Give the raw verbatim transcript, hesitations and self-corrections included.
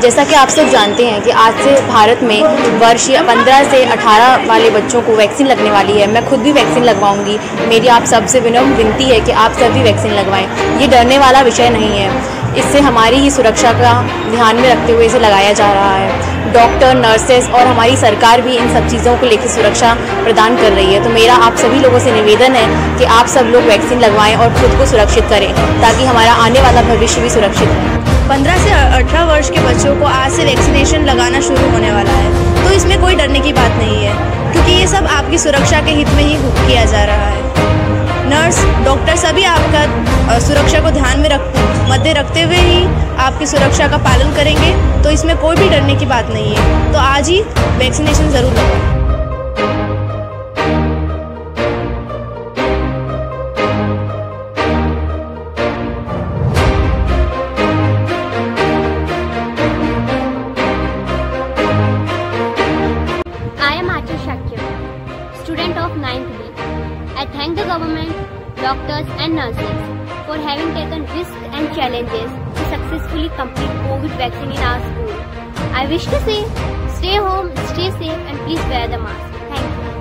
जैसा कि आप सब जानते हैं कि आज से भारत में वर्ष पंद्रह से अठारह वाले बच्चों को वैक्सीन लगने वाली है। मैं खुद भी वैक्सीन लगवाऊंगी। मेरी आप सबसे विनम्र विनती है कि आप सब भी वैक्सीन लगवाएं। ये डरने वाला विषय नहीं है। इससे हमारी ही सुरक्षा का ध्यान में रखते हुए इसे लगाया जा रहा है। डॉक्टर, नर्सेस और हमारी सरकार भी इन सब चीज़ों को लेकर सुरक्षा प्रदान कर रही है। तो मेरा आप सभी लोगों से निवेदन है कि आप सब लोग वैक्सीन लगवाएं और खुद को सुरक्षित करें, ताकि हमारा आने वाला भविष्य भी सुरक्षित है। पंद्रह से अठारह वर्ष के बच्चों को आज से वैक्सीनेशन लगाना शुरू होने वाला है, तो इसमें कोई डरने की बात नहीं है, क्योंकि ये सब आपकी सुरक्षा के हित में ही किया जा रहा है। नर्स, डॉक्टर सभी आपका सुरक्षा को ध्यान में रख मध्य रखते हुए ही आपकी सुरक्षा का पालन करेंगे, तो इसमें कोई भी डरने की बात नहीं है। तो आज ही वैक्सीनेशन ज़रूर लगवाएं। Student of ninth B. I thank the government, doctors and nurses for having taken risks and challenges to successfully complete COVID vaccine in our school. I wish to say, stay home, stay safe and please wear the mask. Thank you.